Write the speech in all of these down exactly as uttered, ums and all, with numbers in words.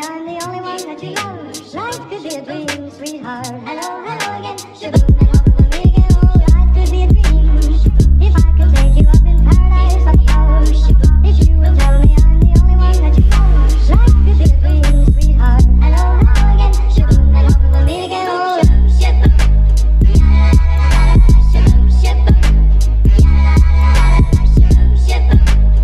me I'm the only one that you love. Life could be a dream, sweetheart. Hello, hello again. Shaboom, and hope we'll meet again. Oh, life could be a dream. If I could take you up in paradise, I suppose. If you would tell me I'm the only one that you love. Life could be a dream, sweetheart. Hello, hello again. Shaboom, and hope we'll meet again. Oh, shaboom, shaboom, shaboom, shaboom, shaboom, shaboom.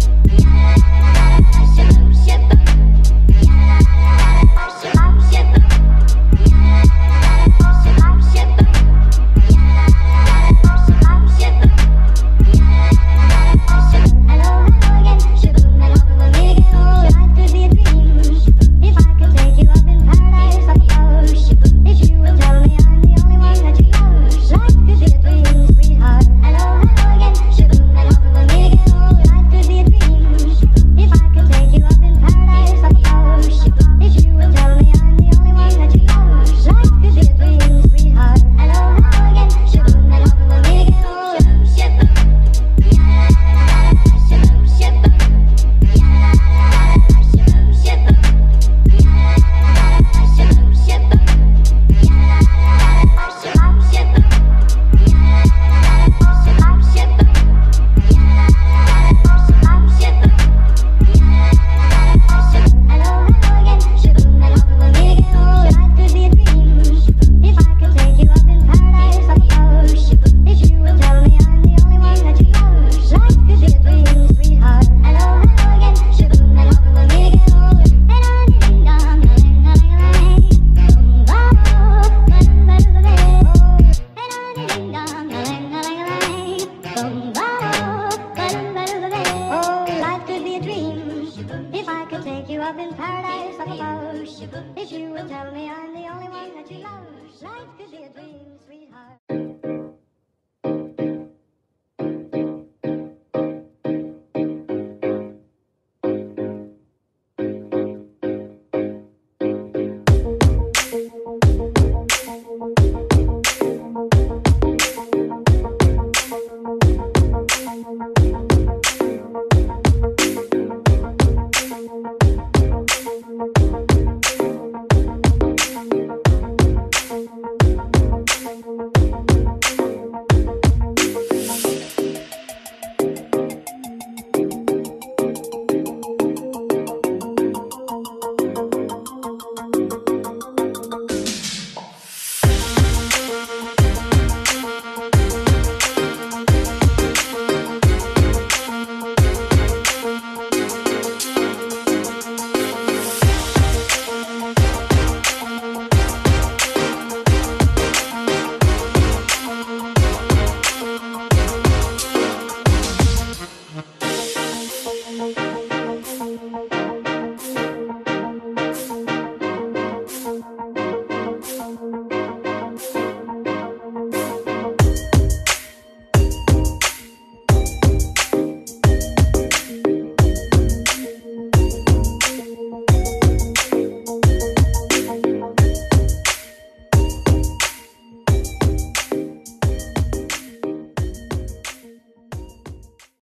If you would tell me I'm the only one that you love, life could be a dream, sweetheart.